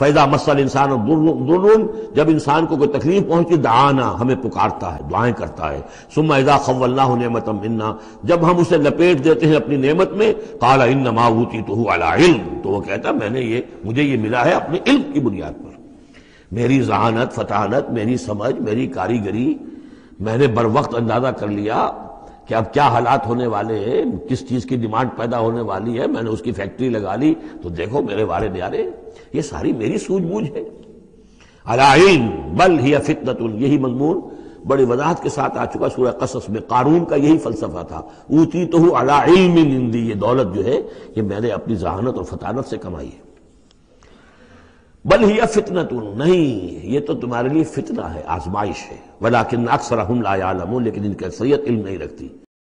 Faiza muscle इंसान दुर्रुन, जब इंसान को कोई तकलीफ पहुंची, दाना, हमें पुकारता है, दुआएं करता है। सुम्मा इज़ा खव्वलनाहु नेमतम मिन्ना, जब हम उसे लपेट देते हैं अपनी नेमत में, काला इन्नमा ऊतीतुहु अला इल्म, तो वो कहता मुझे ये मिला है अपने इल्म की बुनियाद पर। मेरी जहानत, फतानत, मेरी समझ, मेरी कारीगरी, मैंने बर वक्त अंदाजा कर लिया कि अब क्या हालात होने वाले हैं, किस चीज की डिमांड पैदा होने वाली है, मैंने उसकी फैक्ट्री लगा ली, तो देखो मेरे वारे न्यारे, ये सारी मेरी सूझबूझ है। अला इल्म बल हिया फितनतुन, यही मजमून बड़ी वजाहत के साथ आ चुका सूरह कसस में। कारून का यही फलसफा था, ऊतीतुहु अला इल्मिन इंदी, ये दौलत जो है ये मैंने अपनी जहानत और फतानत से कमाई है। बल हिया फितनतुन, नहीं, ये तो तुम्हारे लिए फितना है, आजमाइश है। वलाकिन अक्सरहुम ला यालमून, लेकिन इनकी अक्सरियत इल्म नहीं रखती।